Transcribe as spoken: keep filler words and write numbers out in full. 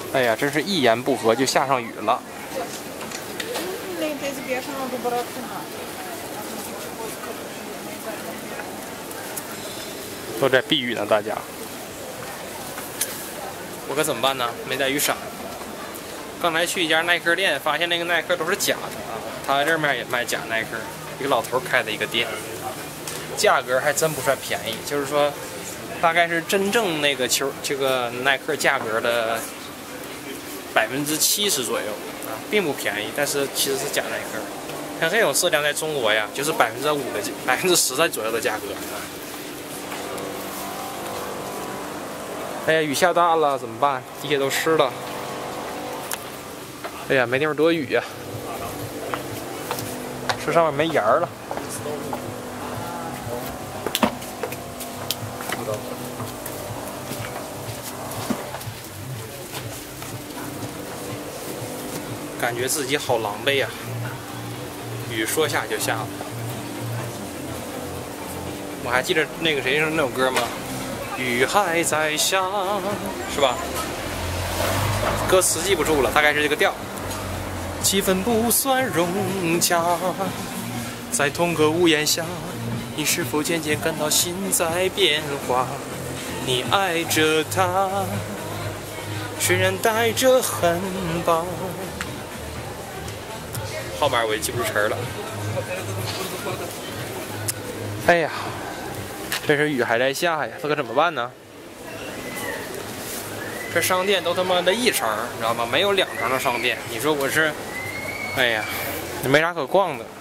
哎呀，真是一言不合就下上雨了。都在避雨呢，大家。我可怎么办呢？没带雨伞。刚才去一家耐克店，发现那个耐克都是假的啊。他这面也卖假耐克，一个老头开的一个店，价格还真不算便宜，就是说，大概是真正那个球这个耐克价格的百分之七十左右啊，并不便宜，但是其实是假耐克。像这种质量在中国呀，就是百分之五的百分之十在左右的价格。哎呀，雨下大了，怎么办？地下都湿了。哎呀，没地方躲雨呀、啊，这上面没沿儿了。感觉自己好狼狈呀、啊！雨说下就下了。我还记得那个谁唱那首歌吗？雨还在下，是吧？歌词记不住了，大概是这个调。气氛不算融洽，在同个屋檐下，你是否渐渐感到心在变化？你爱着他，虽然带着恨吧。后面我也记不住词儿了。哎呀！这是雨还在下呀，这可怎么办呢？这商店都他妈的一层，你知道吗？没有两层的商店。你说我是，哎呀，没啥可逛的。